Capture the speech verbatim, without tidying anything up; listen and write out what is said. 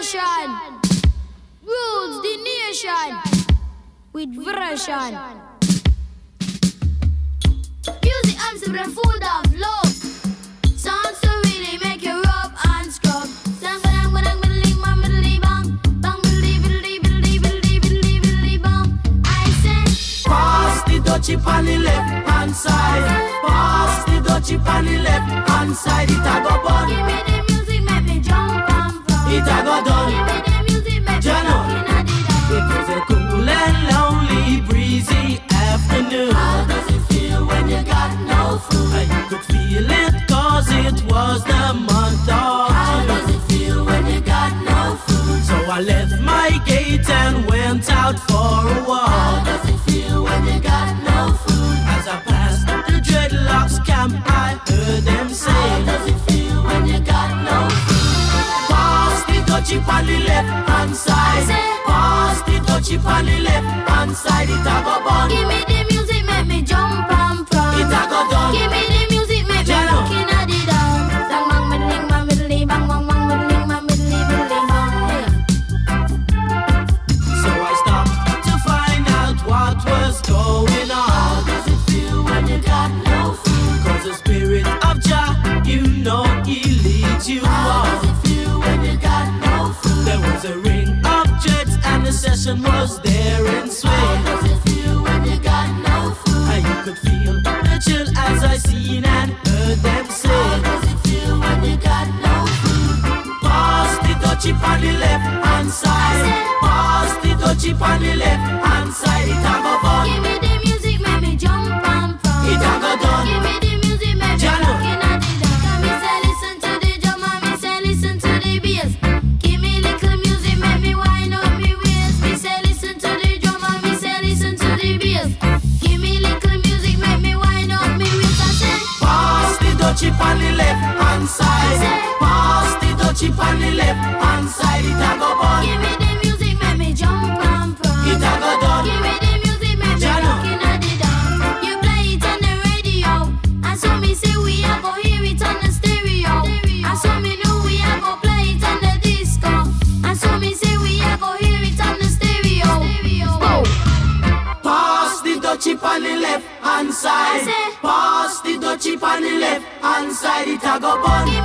station rules the nation with version. Music and and full of love. Songs to really make you rub and scrub. Dang dang dang biddly bang biddly bang bang biddly biddly biddly biddly biddly biddly bang. I say pass the Dutchie on the left hand side. Pass the Dutchie on the left hand side. It a go bun. Give me the music, make me jump and from. It a go done. Give me the music, make me looking at the down. It was a cool and lonely, breezy afternoon. How does it feel when you got no food? I could feel it cause it was the month of June. How does it feel when you got no food? So I left my gate and went out for a walk. How does it feel when you got no food? As I passed the dreadlocks camp, I heard them say, how does it feel when you got no food? pass the Dutchie on the left hand side. Pass the Dutchie on the left hand side. It a go bun. Give me the music, make me jump and from. It a go done. Give me the music, make me looking at the down. Dang bang biddling bang biddly bang bang bang biddling bang biddly biddly bang. So I stopped to find out what was going on. How does it feel when you got no food? Cause the spirit of Jah, you know he leads you How on. does it feel when you got no food? There was a ring of jets and the session was there in swing. How does it feel when you got no food? And you could feel the chill as I seen and heard them How say, does it feel when you got no food? pass the Dutchie on the left hand side. Pass the Dutchie on the left hand side. It a go bun. Give me the music, make me jump and from. It a go done. Give me the music, make me Jano. looking at the down. Come me say listen to the drum and me say listen to the bass. Give me little music, make me wind up me waist. Me say listen to the drum and me say listen to the bass. Give me little music, make me wind up me waist. I say pass the Dutchie on the left hand side. Pass the Dutchie on the left hand side. It a go bun. give me the music, make me jump and from. It a go done. Give me the music, make me Jano. looking at the down. You play it on the radio, and so me say we a go hear it on the stereo. And so me know we a go play it on the disco. And so me say we a go hear it on the stereo. Oh. Pass the Dutchie on the left hand side. I say- Pass the Dutchie on the left hand side. It a go bun.